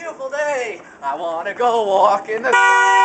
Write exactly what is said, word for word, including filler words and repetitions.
beautiful day. I want to go walk in the sun.